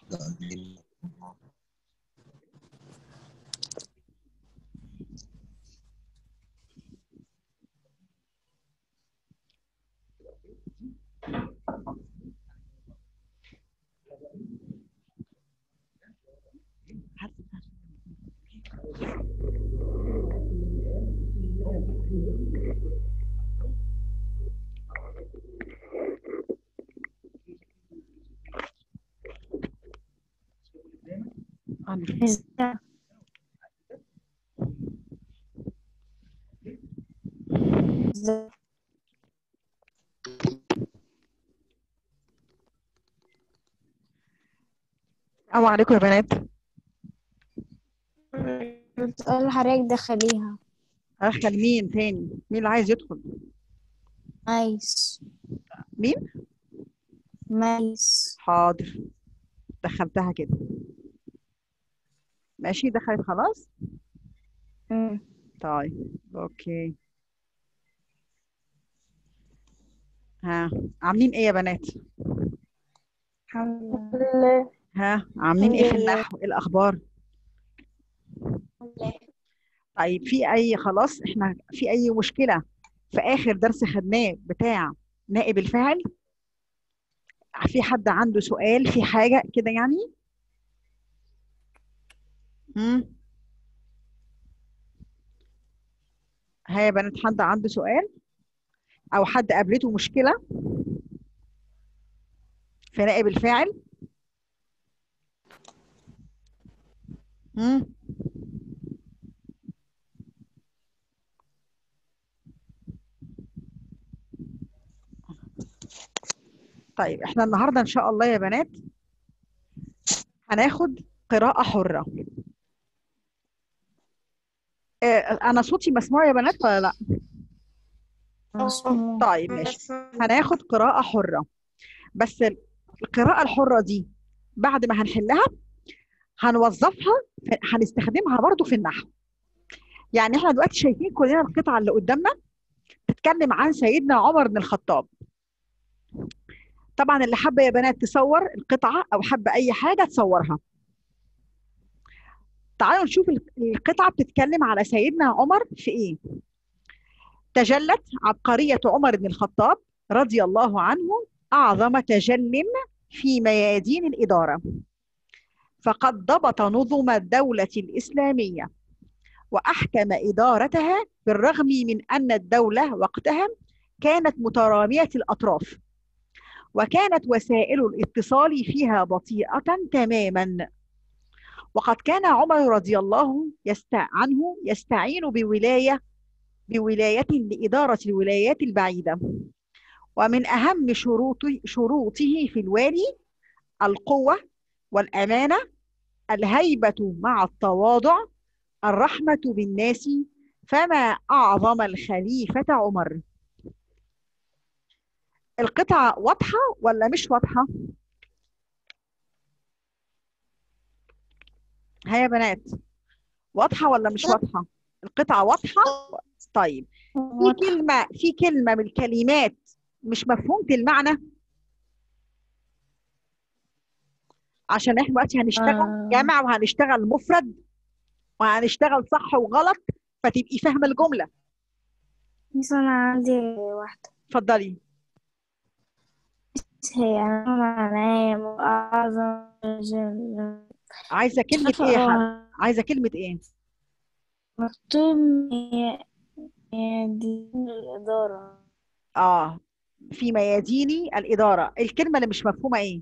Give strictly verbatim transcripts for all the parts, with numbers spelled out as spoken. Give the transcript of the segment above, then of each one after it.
السلام عليكم يا بنات. بتقول حضرتك دخليها. ادخل مين تاني؟ مين اللي عايز يدخل؟ ميس. مين؟ ميس. حاضر، دخلتها كده. ماشي، دخلت خلاص. امم طيب اوكي. ها عاملين ايه يا بنات؟ الحمد لله. ها عاملين ايه الحمد في لله. النحو؟ ايه الاخبار؟ الحمد لله. طيب في اي خلاص احنا في اي مشكله في اخر درس خدناه بتاع نائب الفاعل؟ في حد عنده سؤال في حاجه كده يعني؟ امم ها يا بنات، حد عنده سؤال او حد قابلته مشكله في نائب الفاعل؟ امم طيب احنا النهارده ان شاء الله يا بنات هناخد قراءة حرة. آه، انا صوتي مسموع يا بنات ولا لا؟ مسموع. طيب ماشي. هناخد قراءة حرة، بس القراءة الحرة دي بعد ما هنحلها هنوظفها، هنستخدمها برضو في النحو. يعني احنا دلوقتي شايفين كلنا القطعة اللي قدامنا تتكلم عن سيدنا عمر بن الخطاب. طبعا اللي حابة يا بنات تصور القطعة او حابة اي حاجة تصورها. تعالوا نشوف القطعة بتتكلم على سيدنا عمر في ايه. تجلت عبقرية عمر بن الخطاب رضي الله عنه أعظم تجل في ميادين الإدارة، فقد ضبط نظم الدولة الإسلامية وأحكم إدارتها، بالرغم من أن الدولة وقتها كانت مترامية الأطراف، وكانت وسائل الاتصال فيها بطيئة تماما. وقد كان عمر رضي الله عنه يستعين بولاية بولاية لإدارة الولايات البعيدة، ومن أهم شروط شروطه في الوالي القوة والأمانة، الهيبة مع التواضع، الرحمة بالناس، فما أعظم الخليفة عمر. القطعة واضحة ولا مش واضحة؟ ها يا بنات، واضحة ولا مش واضحة؟ القطعة واضحة؟ طيب في كلمة في كلمة من الكلمات مش مفهومة المعنى، عشان احنا دلوقتي هنشتغل جمع وهنشتغل مفرد وهنشتغل صح وغلط، فتبقي فاهمة الجملة. بس أنا عندي واحدة. اتفضلي. هي معناه أعظم رجال. عايزة مش كلمة عارفة ايه يا حاج؟ أقراها. عايزة كلمة ايه؟ مكتوب هي هي دي الإدارة. اه، في ميادين الإدارة. الكلمة اللي مش مفهومة ايه؟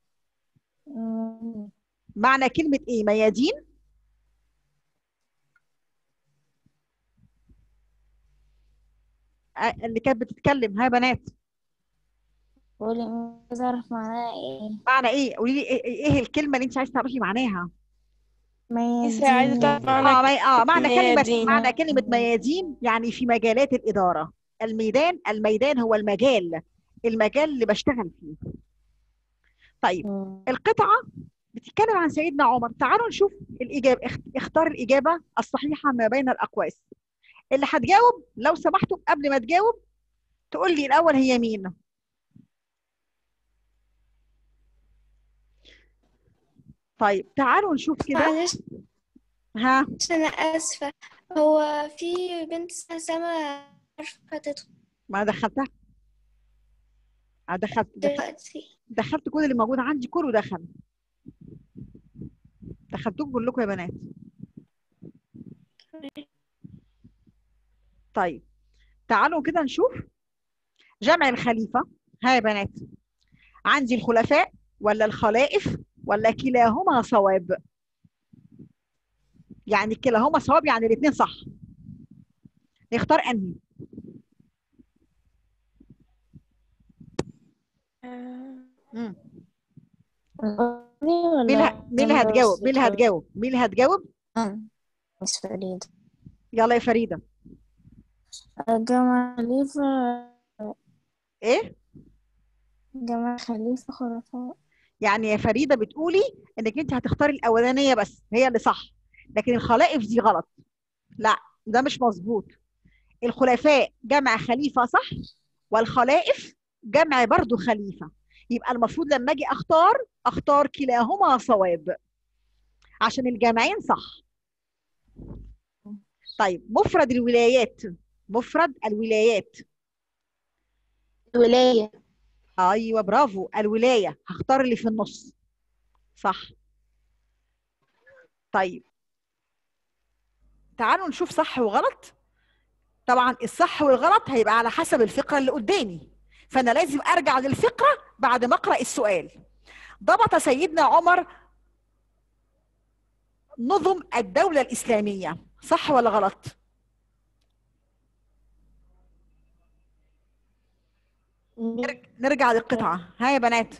مم. معنى كلمة ايه ميادين؟ آه، اللي كانت بتتكلم، ها يا بنات؟ قولي، عايزة أعرف معناها إيه. معنى ايه؟ قولي لي ايه إيه الكلمة اللي انت عايزة تعرفي معناها؟ لسه عايزة تعرف ميادين. معنى اه مي... اه معنى كلمة ميادين. معنى كلمة ميادين يعني في مجالات الإدارة. الميدان الميدان هو المجال، المجال اللي بشتغل فيه. طيب مم. القطعة بتتكلم عن سيدنا عمر. تعالوا نشوف الإجابة. اختار الإجابة الصحيحة ما بين الأقواس. اللي هتجاوب لو سمحتوا قبل ما تجاوب تقول لي الأول هي مين. طيب تعالوا نشوف كده. معلش ها أنا آسفة، هو في بنت اسمها سما عارفة تدخل ما دخلتها. آه، دخلت دخلت دلوقتي؟ دخلت كل اللي موجود عندي كله دخل. دخلتوكم كلكم يا بنات. طيب تعالوا كده نشوف جمع الخليفة. ها يا بنات، عندي الخلفاء ولا الخلائف ولا كلاهما صواب؟ يعني كلاهما صواب، يعني الاثنين صح. نختار انهي؟ مم. مين اللي ه- مين اللي هتجاوب؟ مين اللي هتجاوب؟ مين اللي هتجاوب؟ مس فريدة. يلا يا فريدة. جمع خليفة ايه؟ جمع خليفة خلفاء. يعني يا فريدة بتقولي انك انت هتختاري الاولانية بس هي اللي صح، لكن الخلائف دي غلط. لا، ده مش مظبوط. الخلفاء جمع خليفة صح، والخلائف جمع برضو خليفة. يبقى المفروض لما اجي اختار اختار كلاهما صواب عشان الجامعين صح. طيب مفرد الولايات. مفرد الولايات. الولاية. ايوه برافو، الولاية. هختار اللي في النص صح. طيب تعالوا نشوف صح وغلط. طبعا الصح والغلط هيبقى على حسب الفقرة اللي قدامي، فأنا لازم أرجع للفقرة بعد ما أقرأ السؤال. ضبط سيدنا عمر نظم الدولة الإسلامية، صح ولا غلط؟ نرجع للقطعة. ها يا بنات.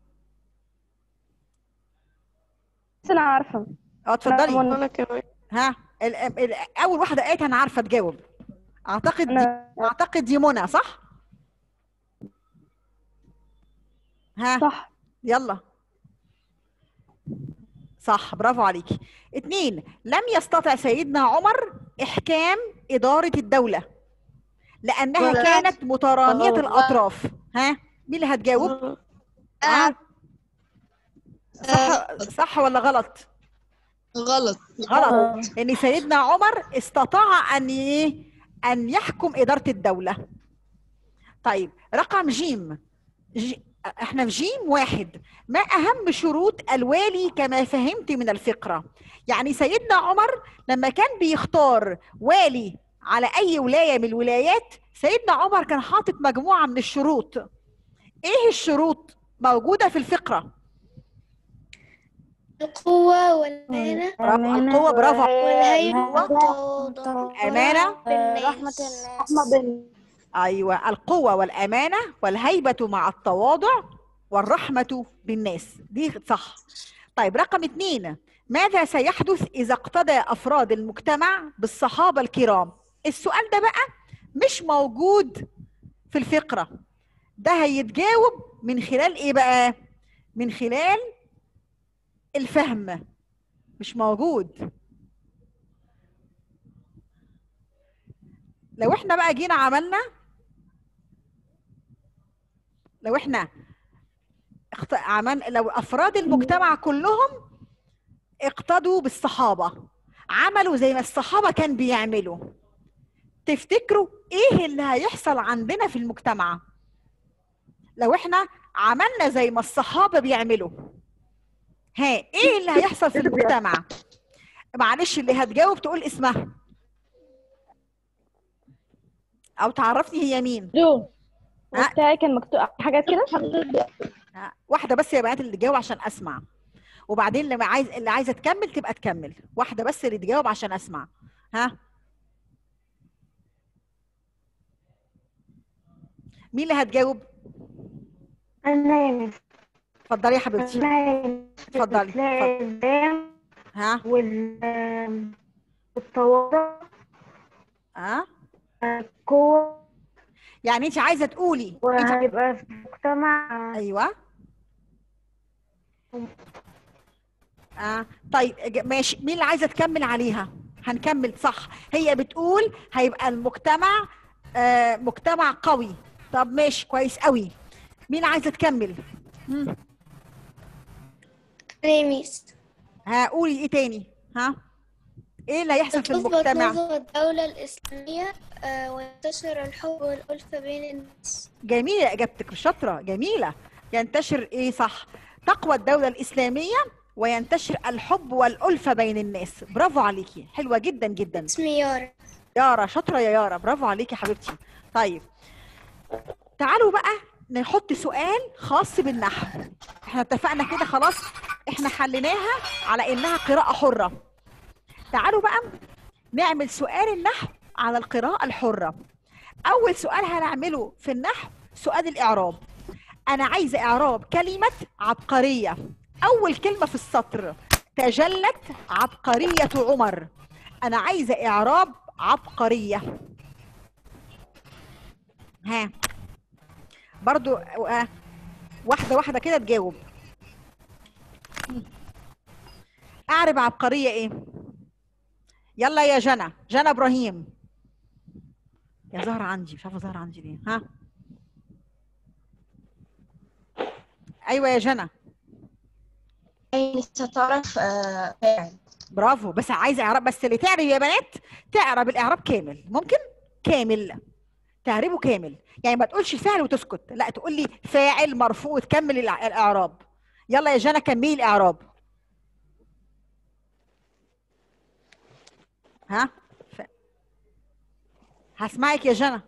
أنا عارفة. اه اتفضلي. أنا كمان. ها ال ال أول واحدة قالت أنا عارفة تجاوب. أعتقد دي أنا أعتقد دي منى، صح؟ ها صح. يلا. صح، برافو عليكي. اتنين، لم يستطع سيدنا عمر إحكام إدارة الدولة لأنها غلط. كانت مترامية غلط. الأطراف. ها مين اللي هتجاوب؟ غلط. ها صح صح ولا غلط؟ غلط. غلط، لأن سيدنا عمر استطاع أن إيه؟ أن يحكم إدارة الدولة. طيب رقم جيم. ج... احنا في جيم واحد. ما أهم شروط الوالي كما فهمت من الفقرة؟ يعني سيدنا عمر لما كان بيختار والي على أي ولاية من الولايات، سيدنا عمر كان حاطط مجموعة من الشروط. إيه الشروط موجودة في الفقرة؟ القوة والأمانة برافو، القوة، برافو. والهيبة والتواضع الأمانة، رحمة الناس. أيوة، القوة والأمانة والهيبة مع التواضع والرحمة بالناس، دي صح. طيب رقم اثنين، ماذا سيحدث إذا اقتدى أفراد المجتمع بالصحابة الكرام؟ السؤال ده بقى مش موجود في الفقرة، ده هيتجاوب من خلال إيه بقى؟ من خلال الفهم، مش موجود. لو احنا بقى جينا عملنا لو احنا اخت... عمل لو افراد المجتمع كلهم اقتدوا بالصحابه، عملوا زي ما الصحابه كان بيعملوا، تفتكروا ايه اللي هيحصل عندنا في المجتمع لو احنا عملنا زي ما الصحابه بيعملوا؟ ها ايه اللي هيحصل في المجتمع؟ معلش اللي هتجاوب تقول اسمها او تعرفني هي مين. دو ها؟ بتاعي كان مكتوب حاجات كده. ها، واحده بس يا بنات اللي تجاوب عشان اسمع، وبعدين اللي عايز اللي عايزه تكمل تبقى تكمل. واحده بس اللي تجاوب عشان اسمع. ها مين اللي هتجاوب؟ أنا يا مس. اتفضلي يا حبيبتي. أنا اتفضلي. تلاقي الدم ها وال- والتواضع ها القوة، يعني انت عايزه تقولي انت... وهيبقى في المجتمع. ايوه آه. طيب ج- ماشي، مين اللي عايزه تكمل عليها؟ هنكمل صح. هي بتقول هيبقى المجتمع آه مجتمع قوي. طب ماشي كويس قوي. مين عايزه تكمل؟ مم. أنا يا ميس. ها قولي ايه تاني؟ ها ايه اللي هيحصل في تثبت المجتمع؟ نظم الدولة الإسلامية آه، وينتشر الحب والألفة بين الناس. جميله اجابتك، شاطره جميله. ينتشر ايه؟ صح، تقوى الدوله الاسلاميه وينتشر الحب والالفه بين الناس. برافو عليكي، حلوه جدا جدا. اسمي يارا. يارا، شاطره يا يارا، برافو عليكي يا حبيبتي. طيب تعالوا بقى نحط سؤال خاص بالنحو. احنا اتفقنا كده خلاص، احنا حليناها على انها قراءة حرة. تعالوا بقى نعمل سؤال النحو على القراءة الحرة. اول سؤال هنعمله في النحو سؤال الاعراب. انا عايزة اعراب كلمة عبقرية. اول كلمة في السطر، تجلت عبقرية عمر. انا عايزة اعراب عبقرية. ها برضو آه، واحدة واحدة كده تجاوب. اعرب عبقرية ايه؟ يلا يا جنى، جنى ابراهيم. يا زهرة عندي، مش عارفة زهرة عندي ليه. ها ايوه يا جنى. لسه تعرف فاعل. برافو، بس عايزة اعراب، بس اللي تعرب يا بنات تعرب الاعراب كامل. ممكن كامل تعربه كامل، يعني ما تقولش فعل وتسكت، لا تقول لي فاعل مرفوع وتكمل الع- الاعراب. يلا يا جنى كملي الاعراب. ها ف... هسمعك يا جنى.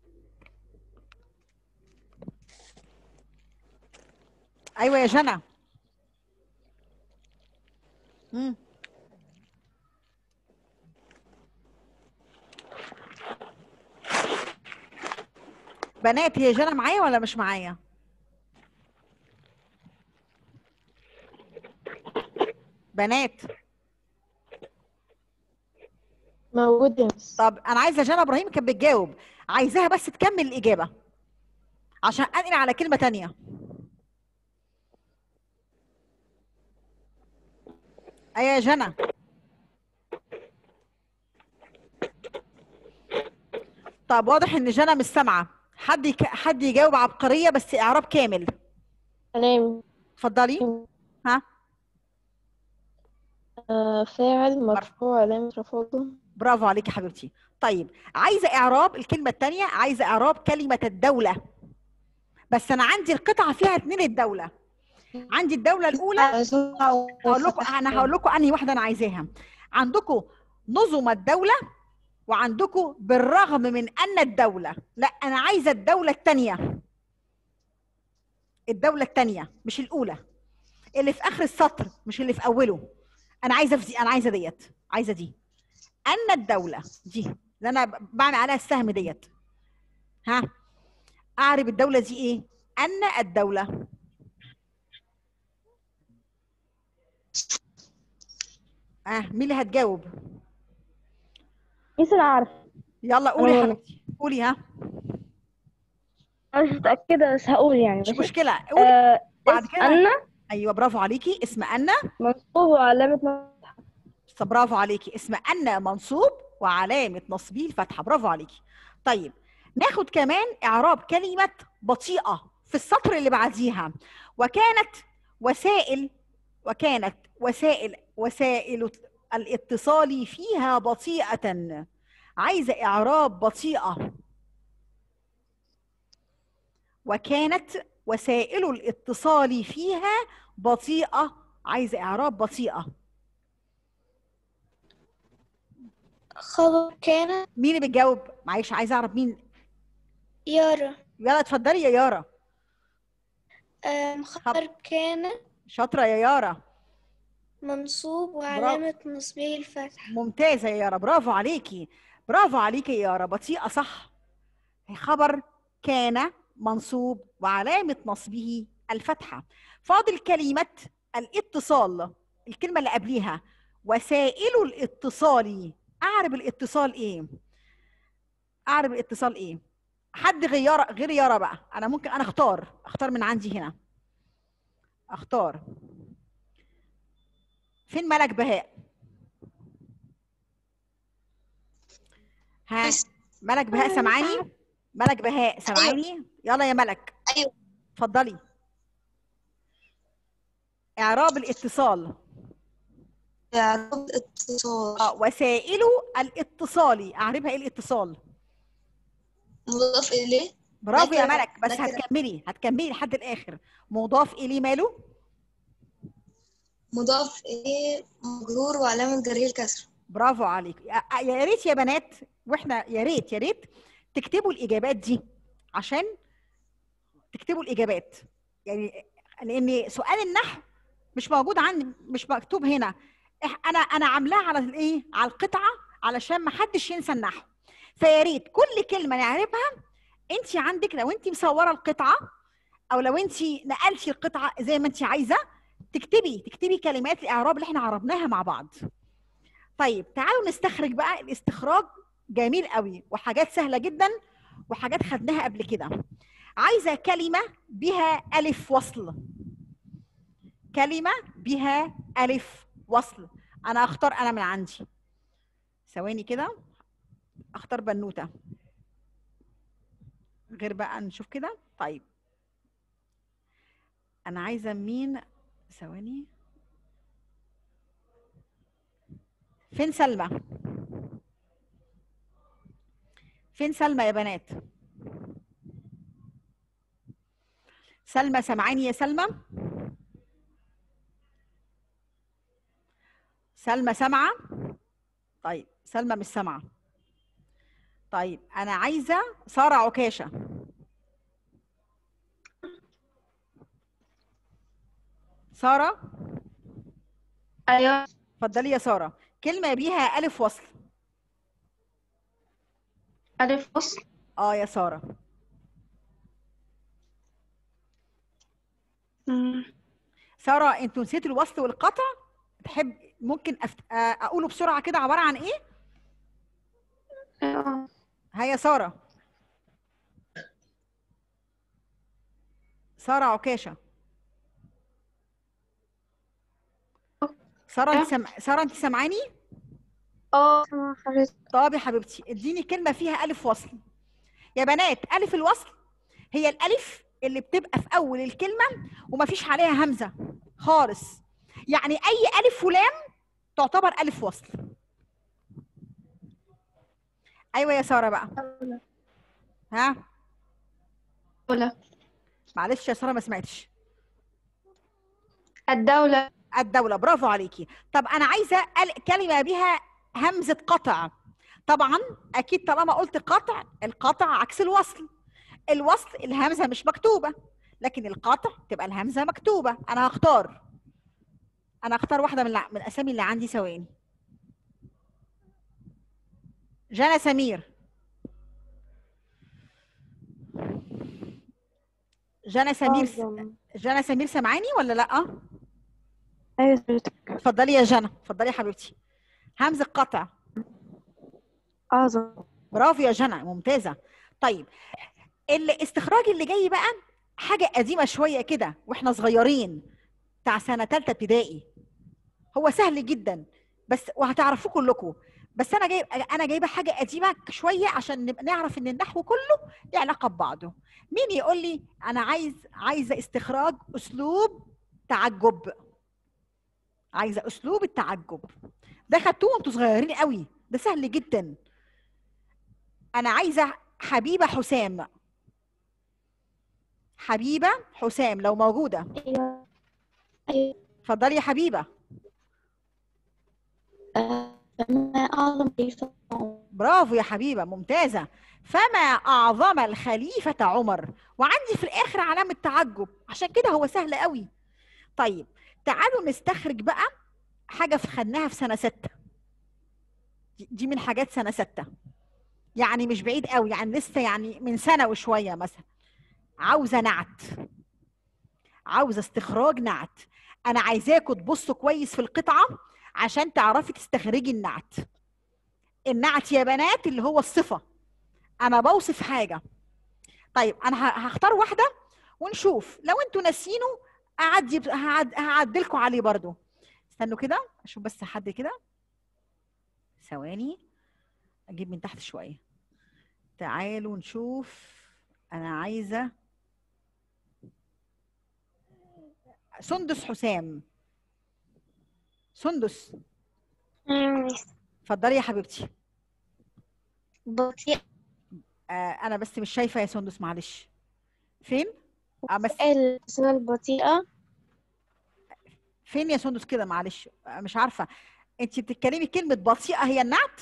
ايوه يا جنى. امم بنات، هي جنى معايا ولا مش معايا؟ بنات موجود يا مس. طب انا عايزه جنى ابراهيم كانت بتجاوب، عايزاها بس تكمل الاجابه عشان انقل على كلمه تانية. ايوه يا جنى. طب واضح ان جنى مش سامعه. حد يك... حد يجاوب عبقريه بس اعراب كامل. تمام. اتفضلي. ها آه فاعل مرفوع علامة رفعه. برافو عليكي حبيبتي. طيب عايزه اعراب الكلمه الثانيه، عايزه اعراب كلمه الدوله. بس انا عندي القطعه فيها اتنين الدوله. عندي الدوله الاولى، هقول لكم انا هقول لكم انهي واحده انا عايزاها. عندكم نظم الدوله، وعندكم بالرغم من ان الدوله. لا انا عايزه الدوله الثانيه، الدوله الثانيه مش الاولى، اللي في اخر السطر مش اللي في اوله. انا عايزه في دي، انا عايزه ديت، عايزه دي. ان الدوله دي اللي انا بعمل عليها السهم ديت. ها اعرب الدوله دي ايه؟ ان الدوله. اه مين اللي هتجاوب؟ ميس انا عارفة. يلا قولي يا أنا حبيبتي، قولي. ها انا مش متأكدة بس هقول يعني. مش ماشي. مشكله، قولي. آه بعد اسم كده أن ايوه برافو عليكي، اسم ان. منصوب وعلامة برافو عليكي، اسم ان منصوب وعلامه نصبه الفتحه. برافو عليكي. طيب ناخد كمان اعراب كلمه بطيئه في السطر اللي بعديها. وكانت وسائل، وكانت وسائل وسائل الاتصال فيها بطيئه. عايزه اعراب بطيئه. وكانت وسائل الاتصال فيها بطيئه، عايزه اعراب بطيئه. خبر كان. مين اللي بتجاوب؟ معلش عايزه اعرف مين. يارا. يلا اتفضلي يا يارا. آم، خبر كان شاطره يا يارا. منصوب برافو، وعلامة نصبه الفتح. ممتازه يا يارا، برافو عليكي، برافو عليكي يا يارا. بطيئه صح. خبر كان منصوب وعلامه نصبه الفتحه. فاضل كلمه الاتصال، الكلمه اللي قبليها وسائل الاتصال. اعرب الاتصال ايه؟ اعرب الاتصال ايه؟ حد غير يارا، غير يارا بقى. انا ممكن انا اختار اختار من عندي هنا، اختار. فين ملك بهاء؟ ها ملك بهاء سامعاني؟ ملك بهاء سامعاني؟ يلا يا ملك. ايوه اتفضلي. اعراب الاتصال. رابط اتصال. اه وسائله الاتصالي، اعرفها ايه الاتصال؟ مضاف إليه. برافو يا نكرة. ملك، بس نكرة. هتكملي هتكملي لحد الاخر. مضاف اليه ماله؟ مضاف إليه مجرور وعلامة جره الكسر. برافو عليك. يا يا ريت يا بنات، واحنا يا ريت يا ريت تكتبوا الاجابات دي عشان تكتبوا الاجابات، يعني لان سؤال النحو مش موجود عندي، مش مكتوب هنا. إح- انا انا عاملاه على الايه، على القطعه علشان ما حدش ينسى النحو. فيا ريت كل كلمه نعرفها. انت عندك لو انت مصوره القطعه او لو انت نقلتي القطعه زي ما انت عايزه، تكتبي تكتبي كلمات الاعراب اللي احنا عربناها مع بعض. طيب تعالوا نستخرج بقى. الاستخراج جميل قوي وحاجات سهله جدا وحاجات خدناها قبل كده. عايزه كلمه بها الف وصل. كلمه بها الف وصل. انا اختار انا من عندي. ثواني كده اختار بنوته غير بقى نشوف كده. طيب انا عايزه مين؟ ثواني. فين سلمى؟ فين سلمى يا بنات؟ سلمى سامعاني يا سلمى؟ سلمى سامعه؟ طيب سلمى مش سامعه. طيب انا عايزه ساره عكاشه. ساره أيوة. اتفضلي يا ساره. كلمه بيها الف وصل. ألف وصل. اه يا ساره. مم. ساره انتوا نسيتوا الوصل والقطع؟ تحب ممكن أفت... آه، اقوله بسرعه كده عباره عن ايه؟ أيوة. ها يا ساره. ساره عكاشه. ساره انت سم... ساره انت سامعاني؟ اه سامعة حضرتك. طب يا حبيبتي اديني كلمه فيها الف وصل. يا بنات الف الوصل هي الالف اللي بتبقى في اول الكلمه ومفيش عليها همزه خالص. يعني اي الف ولام تعتبر الف وصل. ايوه يا ساره بقى. ها الدولة. معلش يا ساره ما سمعتش. الدولة. الدوله. برافو عليكي. طب انا عايزه ال- كلمه بها همزه قطع. طبعا اكيد طالما قلت قطع، القطع عكس الوصل. الوصل الهمزه مش مكتوبه، لكن القطع تبقى الهمزه مكتوبه. انا هختار انا هختار واحده من الع- من الاسامي اللي عندي. ثواني. جنى سمير. جنى سمير س- أعظم. جنى سمير سامعاني ولا لا؟ أيوة حضرتك. اتفضلي يا جنى، اتفضلي يا حبيبتي. همزه قطع. أعظم. برافو يا جنى، ممتازه. طيب الاستخراج اللي جاي بقى حاجه قديمه شويه كده واحنا صغيرين، بتاع سنه ثالثه ابتدائي. هو سهل جدا بس وهتعرفوه كلكم. بس انا جايب انا جايبه حاجه قديمه شويه عشان نبقى نعرف ان النحو كله له علاقه ببعضه. مين يقول لي؟ انا عايز عايزه استخراج اسلوب تعجب. عايزه اسلوب التعجب. ده خدتوه وانتوا صغيرين قوي، ده سهل جدا. انا عايزه حبيبه حسام. حبيبه حسام لو موجوده. أيوة أيوة. اتفضلي يا حبيبه. آه، فما أعظم خليفة عمر. برافو يا حبيبه، ممتازه. فما اعظم الخليفه عمر، وعندي في الاخر علامه تعجب، عشان كده هو سهل قوي. طيب تعالوا نستخرج بقى حاجه في خدناها في سنه سته. دي من حاجات سنه سته، يعني مش بعيد قوي، يعني لسه يعني من سنه وشويه مثلا. عاوزه نعت. عاوزه استخراج نعت. انا عايزاكم تبصوا كويس في القطعه عشان تعرفي تستخرجي النعت. النعت يا بنات اللي هو الصفه. انا بوصف حاجه. طيب انا ه- هختار واحده ونشوف. لو انتوا ناسينه اعدي هعد... هعدلكم عليه برضو. استنوا كده اشوف بس حد كده. ثواني اجيب من تحت شويه. تعالوا نشوف. انا عايزه سندس حسام. سندس اتفضلي يا حبيبتي. بطيئة. آه انا بس مش شايفه يا سندس، معلش. فين؟ آه بس الصورة البطيئة. فين يا سندس كده؟ معلش آه مش عارفه. انت بتتكلمي كلمه بطيئه هي النعت؟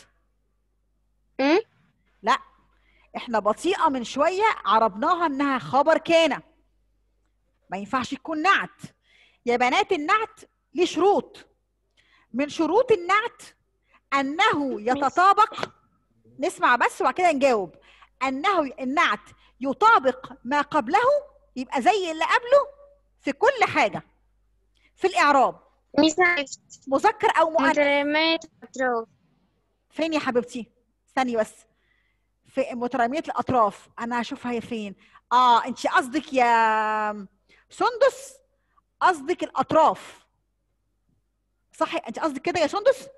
أم؟ لا، احنا بطيئه من شويه عربناها انها خبر كان، ما ينفعش تكون نعت. يا بنات النعت ليه شروط، من شروط النعت انه يتطابق. نسمع بس وبعد كده نجاوب. انه النعت يطابق ما قبله، يبقى زي اللي قبله في كل حاجه في الاعراب، ميس عرفت. مذكر او مؤنث. مترامية الأطراف. فين يا حبيبتي؟ استني بس. في مترامية الاطراف انا هشوفها هي فين. اه انت قصدك يا سندس، قصدك الاطراف صح؟ انت قصدك كده يا سندس؟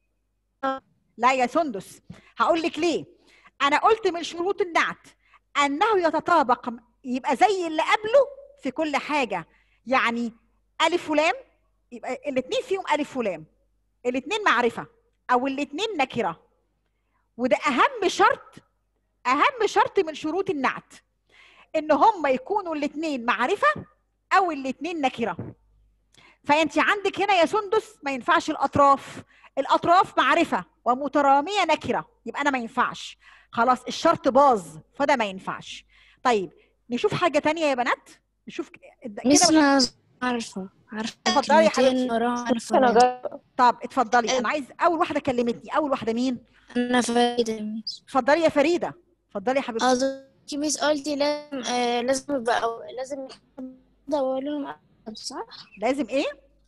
لا يا سندس، هقول لك ليه. انا قلت من شروط النعت انه يتطابق، يبقى زي اللي قبله في كل حاجه. يعني الف ولام، يبقى الاثنين فيهم الف ولام، الاثنين معرفه او الاثنين نكره. وده اهم شرط، اهم شرط من شروط النعت، ان هم يكونوا الاثنين معرفه او الاثنين نكره. فانت عندك هنا يا سندس ما ينفعش الاطراف، الاطراف معرفه ومتراميه نكره، يبقى انا ما ينفعش، خلاص الشرط باظ، فده ما ينفعش. طيب نشوف حاجه تانية يا بنات، نشوف كده. مش انا عارفه عارفه اتفضلي يا كلمتين حبيبتي. وراها عارفه انا ولام. جاي. طب اتفضلي، انا عايز اول واحده كلمتني، اول واحده مين؟ انا فريدة ميس. اتفضلي يا فريده، اتفضلي يا حبيبتي. قصدك ميس قلتي لازم آه لازم يبقى أو- لازم اولهم ألف، صح؟ لازم ايه؟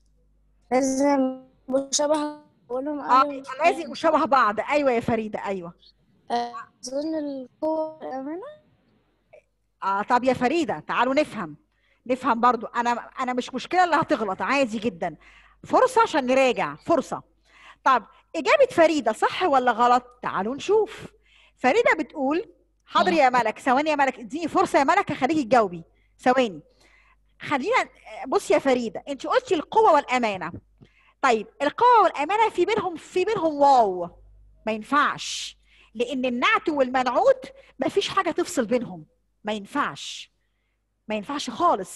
لازم شبه اولهم اه ألف. يبقى لازم يبقوا شبه بعض. ايوه يا فريده، ايوه. آه، اظن القوة والامانة. اه طب يا فريده تعالوا نفهم، نفهم برضو. انا انا مش مشكله اللي هتغلط، عادي جدا، فرصه عشان نراجع، فرصه. طب اجابه فريده صح ولا غلط؟ تعالوا نشوف. فريده بتقول حاضر يا ملك، ثواني يا ملك، اديني فرصه يا ملك هخليكي تجاوبي، ثواني. خلينا بصي يا فريده، انت قلتي القوه والامانه. طيب القوه والامانه في بينهم في بينهم واو، ما ينفعش، لان النعت والمنعوت ما فيش حاجه تفصل بينهم، ما ينفعش، ما ينفعش خالص.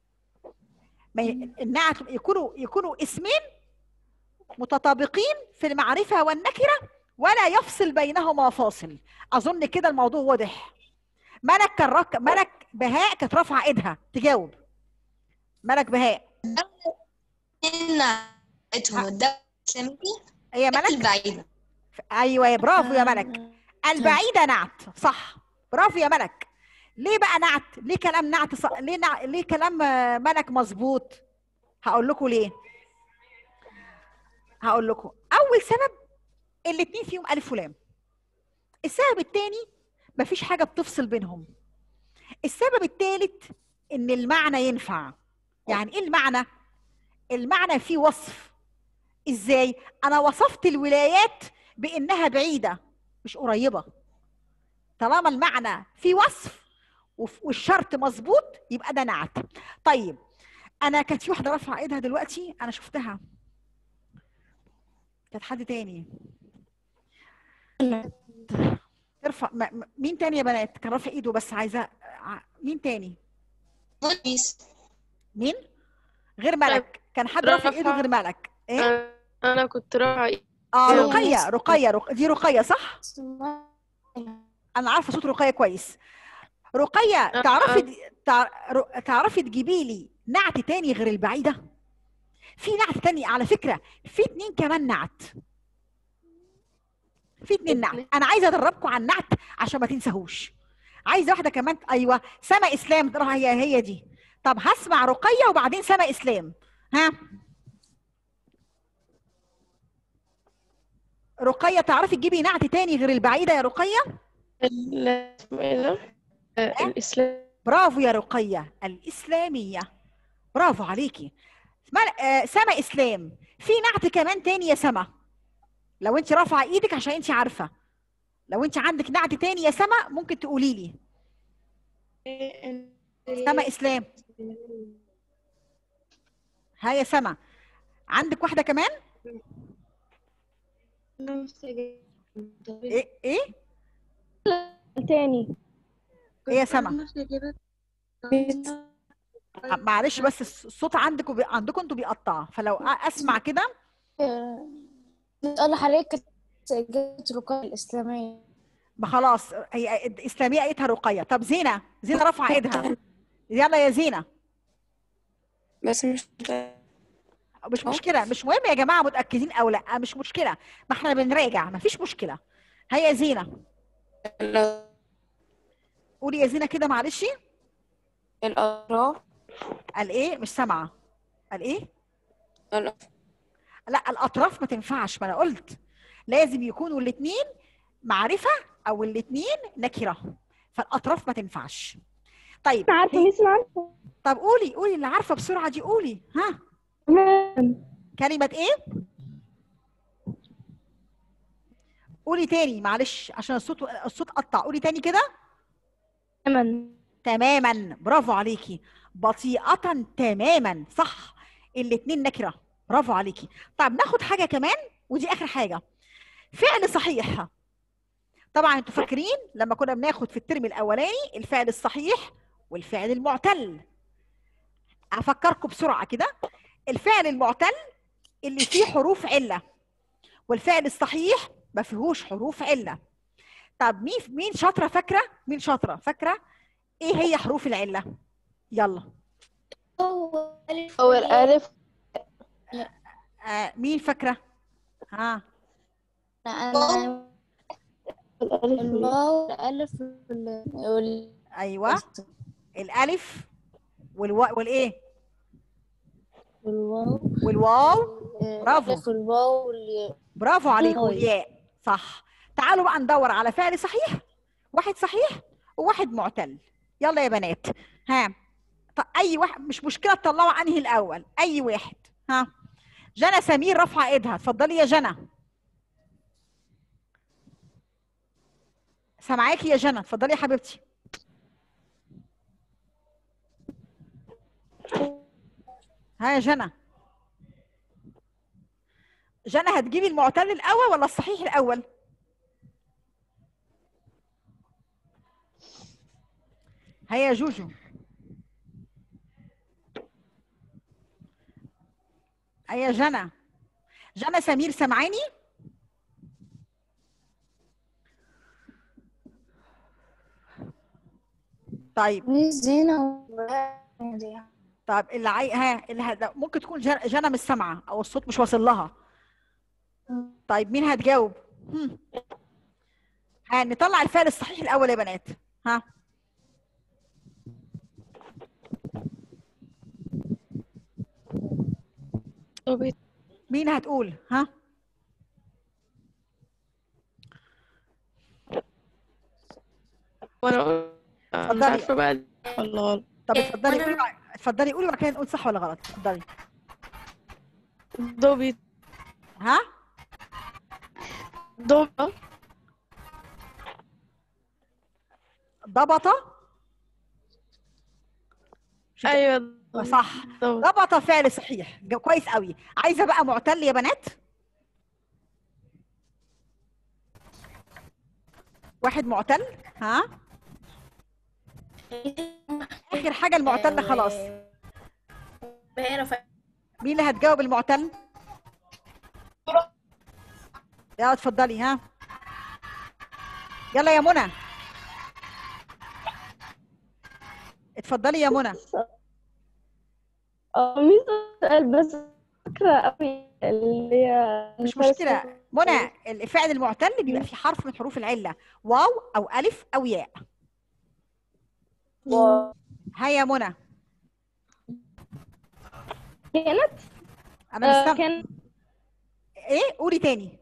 ما ي... النعت يكونوا يكونوا اسمين متطابقين في المعرفه والنكره ولا يفصل بينهما فاصل. اظن كده الموضوع واضح. ملك كان رك... ملك بهاء كانت رافعه ايدها تجاوب. ملك بهاء. نعتهم الدولة الإسلامية هي ملك البعيدة. ايوه يا برافو يا ملك، البعيده نعت صح، برافو يا ملك. ليه بقى نعت؟ ليه كلام نعت ص... ليه نع... ليه كلام آه، ملك مظبوط؟ هقول لكم ليه. هقول لكم اول سبب، الاثنين فيهم الف ولام. السبب الثاني مفيش حاجه بتفصل بينهم. السبب الثالث ان المعنى ينفع. يعني ايه المعنى؟ المعنى فيه وصف. ازاي؟ انا وصفت الولايات بانها بعيده مش قريبه. طالما المعنى فيه وصف والشرط مظبوط يبقى ده نعت. طيب انا كانت في واحده رافعه ايدها دلوقتي، انا شفتها، كانت حد تاني. ارفع م... مين تاني يا بنات كان رافع ايده؟ بس عايزه مين تاني؟ ميس مين غير ملك؟ كان حد رافع ايده غير ملك؟ ايه؟ انا كنت رايحه. اه رقيه، رقيه رق... دي رقيه صح؟ انا عارفه صوت رقيه كويس. رقيه تعرفي تع... تعرفي تجيبي لي نعت تاني غير البعيده؟ في نعت تاني على فكره، في اتنين كمان نعت، في اتنين نعت. انا عايزه ادربكم على النعت عشان ما تنساهوش. عايزه واحده كمان، ايوه سما اسلام، هي هي دي. طب هسمع رقيه وبعدين سما اسلام. ها رقيه تعرفي تجيبي نعت تاني غير البعيده يا رقيه؟ الاسلام. برافو يا رقيه، الاسلاميه، برافو عليكي. سما اسلام، في نعت كمان تاني يا سما، لو انت رافعه ايدك عشان انت عارفه، لو انت عندك نعت تاني يا سما ممكن تقولي لي. سما اسلام، ها يا سما عندك واحده كمان؟ ايه ايه تاني. ايه يا سما؟ معلش بس الص- الصوت عندكم بي... عندكم انتوا بيقطع، فلو أ- اسمع كده. بتقول حضرتك إجابة رقية الإسلامية. ما خلاص هي اسلاميه ايتها رقيه. طب زينه، زينه رافعه ايدها. يلا يا زينه. بس مش مش مشكله، مش مهم يا جماعه متاكدين او لا، مش مشكله، ما احنا بنراجع، ما فيش مشكله. هيا يا زينه ال- قولي يا زينه كده معلش. الأطراف. قال ايه؟ مش سامعه. قال ايه؟ الأطراف. لا الاطراف ما تنفعش، ما انا قلت لازم يكونوا الاثنين معرفه او الاثنين نكره، فالاطراف ما تنفعش. طيب أنا عارفة هي- ميس، أنا عارفة. طب قولي قولي اللي عارفه بسرعه دي، قولي. ها تمام. كلمه ايه؟ قولي تاني معلش عشان الصوت الصوت قطع. قولي تاني كده. تمام. تماما، برافو عليكي. بطيئة تماما، صح. الاتنين نكرة، برافو عليكي. طب ناخد حاجة كمان ودي آخر حاجة. فعل صحيح. طبعا انتوا فاكرين لما كنا بناخد في الترم الأولاني الفعل الصحيح والفعل المعتل. أفكركم بسرعة كده. الفعل المعتل اللي فيه حروف علة، والفعل الصحيح ما فيهوش حروف علة. طب مين مين شاطرة فاكرة؟ مين شاطرة فاكرة؟ ايه هي حروف العلة؟ يلا. أول ألف. آه مين فاكرة؟ ها أنا الألف. الواو الألف وال وال- ايوه الالف والواو والايه؟ والواو والواو. برافو. الألف والواو والياء. برافو عليكم. طيب. والياء، صح. تعالوا بقى ندور على فعل صحيح، واحد صحيح وواحد معتل. يلا يا بنات. ها ط- اي واحد، مش مشكله تطلعوا انهي الاول، اي واحد. ها جنى سمير رافعه ايدها، اتفضلي يا جنى. سامعاكي يا جنى، اتفضلي يا حبيبتي. ها يا جنى. جنى هتجيبي المعتل الاول ولا الصحيح الاول؟ هيا يا جوجو. هيا يا جنى. جنى سمير سامعاني؟ طيب ميس زينة دي. طب اللي عاي... ها اللي هد... ممكن تكون جن... جنى مش سامعه او الصوت مش واصل لها. طيب مين هتجاوب؟ هم. ها نطلع الفعل الصحيح الاول يا بنات. ها مين هتقول؟ ها وأنا مش اتفضلي. عارفة بقى ولا غلط. طب اتفضلي قولي بقى- اتفضلي قولي وبعد كده نقول صح ولا غلط. اتفضلي. ضبط. ها ضبط. ضبط. أيوة صح. ضبط. ضبط فعل صحيح. جو- كويس قوي. عايزه بقى معتل يا بنات. واحد معتل. ها اخر حاجه المعتل خلاص. مين اللي هتجاوب المعتل؟ يلا اتفضلي. ها يلا يا منى. اتفضلي يا منى. اه ميس سؤال بس فاكرة أوي اللي هي مش مشكله منى. الفعل المعتل بيبقى فيه حرف من حروف العله، واو او الف او ياء. ها يا منى. كانت انا مش آه، سامعه. كان ايه؟ قولي تاني.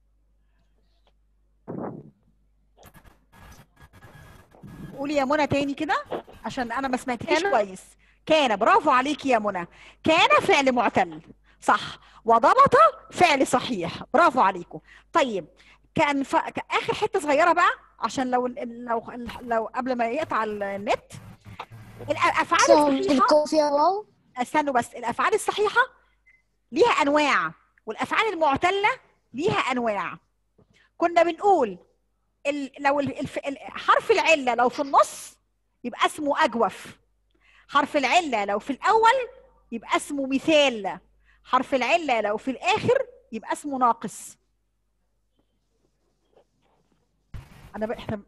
قولي يا منى تاني كده عشان انا ما سمعتكيش كان؟ كويس. كان، برافو عليكي يا منى. كان فعل معتل، صح. وضبط فعل صحيح، برافو عليكم. طيب كان ف... كان اخر حته صغيره بقى عشان لو لو لو قبل ما يقطع النت. الافعال الصحيحه، الكو فيها واو. استنوا بس. الافعال الصحيحه ليها انواع، والافعال المعتله ليها انواع. كنا بنقول ال... لو الف... حرف العله لو في النص يبقى اسمه اجوف، حرف العله لو في الاول يبقى اسمه مثال، حرف العله لو في الاخر يبقى اسمه ناقص. انا بقى احنا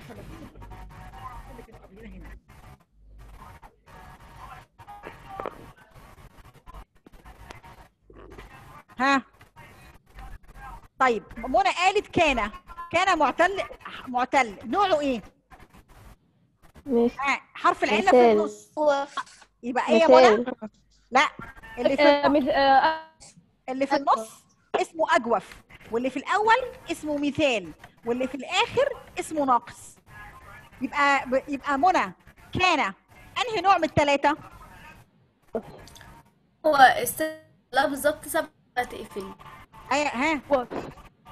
ها طيب منى قالت كان كان معتل معتل نوعه ايه؟ ماشي. ها حرف العله في مثال. النص هو يبقى ايه يا منى؟ مثال. لا اللي في آه، النص مث- آه، اللي في النص اسمه اجوف، واللي في الاول اسمه مثال، واللي في الاخر اسمه ناقص. يبقى ب- يبقى منى كان انهي نوع من الثلاثه؟ هو است... لا بالظبط سبعة تقفل. هيا ها وصف.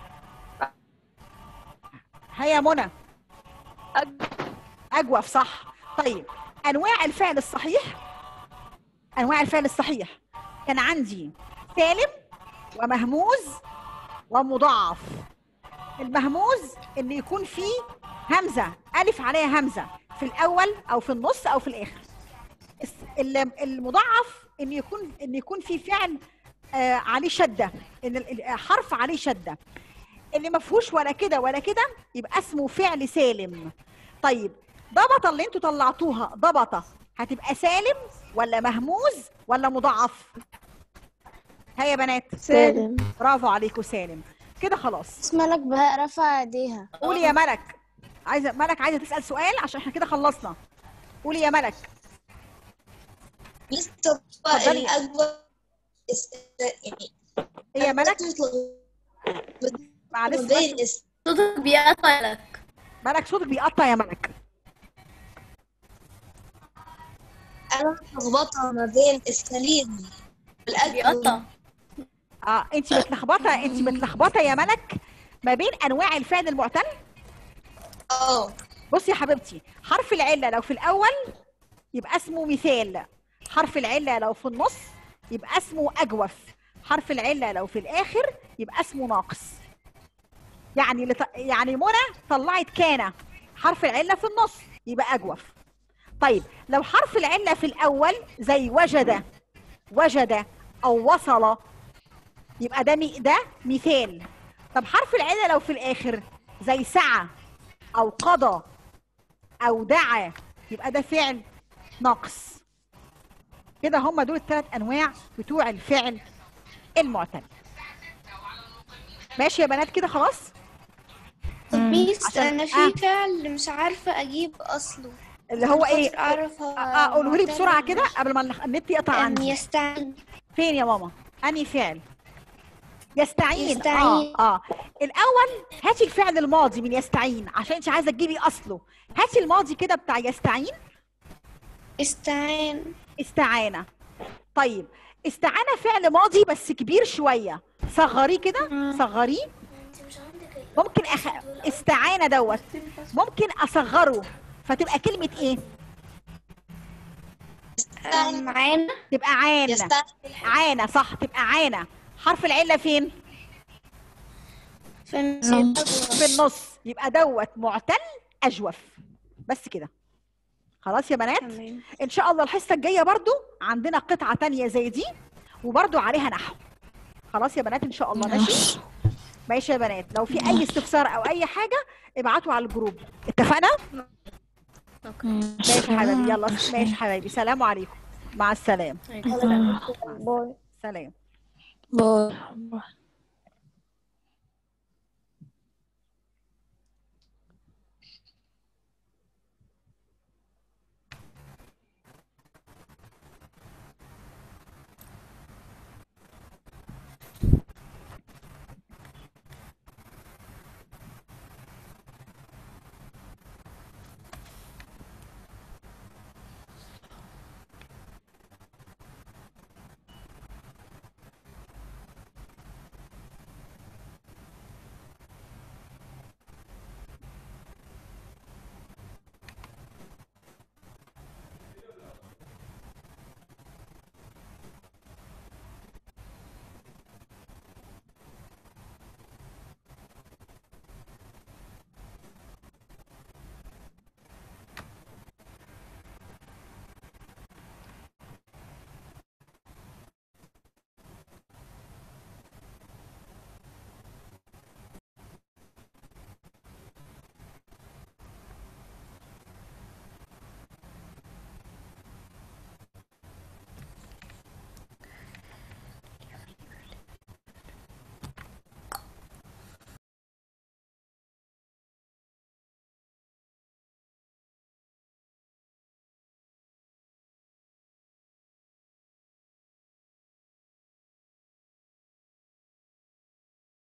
هيا منى أج- اجوف صح. طيب انواع الفعل الصحيح، انواع الفعل الصحيح كان عندي سالم ومهموز ومضاعف. المهموز ان يكون فيه همزه الف عليها همزه في الاول او في النص او في الاخر. الس- ال- المضاعف ان يكون ان يكون فيه فعل آه عليه شده، ان ال- ال- حرف عليه شده. اللي ما فيهوش ولا كده ولا كده يبقى اسمه فعل سالم. طيب ضبطه اللي انتوا طلعتوها ضبطه هتبقى سالم ولا مهموز ولا مضاعف؟ ها يا بنات سالم. برافو عليكم سالم. كده خلاص. بس ملك بهاء رفع ايديها. قولي يا ملك، عايزه ملك عايزه تسال سؤال عشان احنا كده خلصنا. قولي يا ملك. لسه هو اتفضلي. الأجوبة است- يعني ايه يا ملك؟ معلش بين بس است- صوتك بيقطع لك. ملك صوتك بيقطع يا ملك. أنا متلخبطة ما بين السليم والأجوبة. بيقطع. اه انت متلخبطه انت متلخبطه يا ملك ما بين انواع الفعل المعتل. اه بصي يا حبيبتي، حرف العله لو في الاول يبقى اسمه مثال، حرف العله لو في النص يبقى اسمه اجوف، حرف العله لو في الاخر يبقى اسمه ناقص. يعني لط... يعني منى طلعت كان حرف العله في النص يبقى اجوف. طيب لو حرف العله في الاول زي وجد وجد او وصل يبقى ده مي... ده مثال. طب حرف العله لو في الاخر زي سعى او قضى او دعا يبقى ده فعل ناقص. كده هم دول الثلاث انواع بتوع الفعل المعتل. ماشي يا بنات كده خلاص. ميس عشان- انا في آه. فعل مش عارفه اجيب اصله. اللي هو عشان ايه؟ خاطر اعرف هو اه قوله لي معتل بسرعه ولا كده مش. قبل ما النت يقطع أم عندي. يستعين. فين يا ماما؟ انهي فعل؟ يستعين. يستعين. اه اه الاول هاتي الفعل الماضي من يستعين عشان انت عايزه تجيبي اصله. هاتي الماضي كده بتاع يستعين. استعان. استعانه. طيب استعانه فعل ماضي بس كبير شويه، صغريه كده صغريه. ممكن أخ... استعانه دوت ممكن اصغره فتبقى كلمه ايه؟ أم معانا. تبقى عانه. يستعين. عانه صح، تبقى عانه. حرف العله فين؟ في النص. في النص يبقى دوت معتل اجوف. بس كده خلاص يا بنات. تمام. ان شاء الله الحصه الجايه برضو عندنا قطعه تانية زي دي وبرضو عليها نحو. خلاص يا بنات ان شاء الله. ماشي ماشي يا بنات. لو في اي استفسار او اي حاجه ابعتوا على الجروب. اتفقنا؟ ماشي يا حبايبي. يلا ماشي حبايبي. سلام عليكم. مع السلامه. عليكم السلام. باي. سلام. باي.